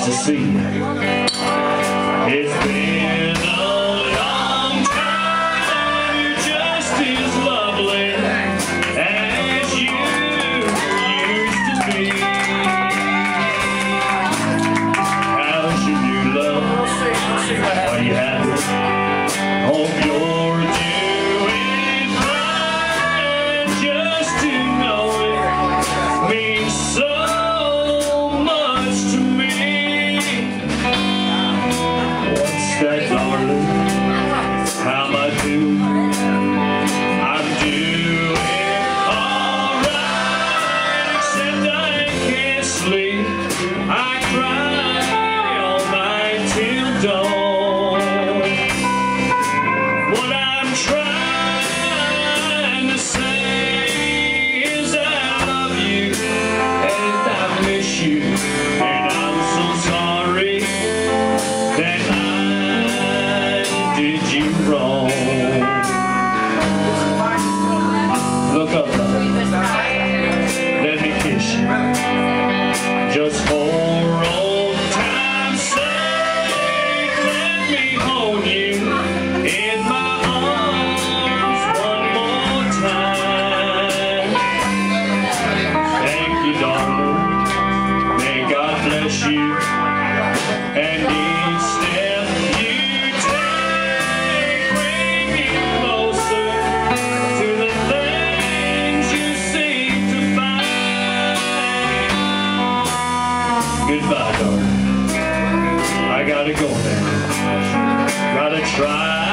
to see you. It's been a long time. You're just as lovely as you used to be. How's your new love? Are you happy? Hope you're doing fine. Just to know it means so much to me. What's that, darling? How am I doing? I'm doing alright, except I can't sleep. I cry all night till dawn. What I'm trying to say is I love you and I miss you, and I'm so sorry that I did you wrong. Look up, love. Let me kiss you. Just for old time's sake, let me hold you in my arms one more time. Thank you, darling. May God bless you. And each step you take bring you closer to the things you seek to find. Goodbye, darling. I gotta go now. Gotta try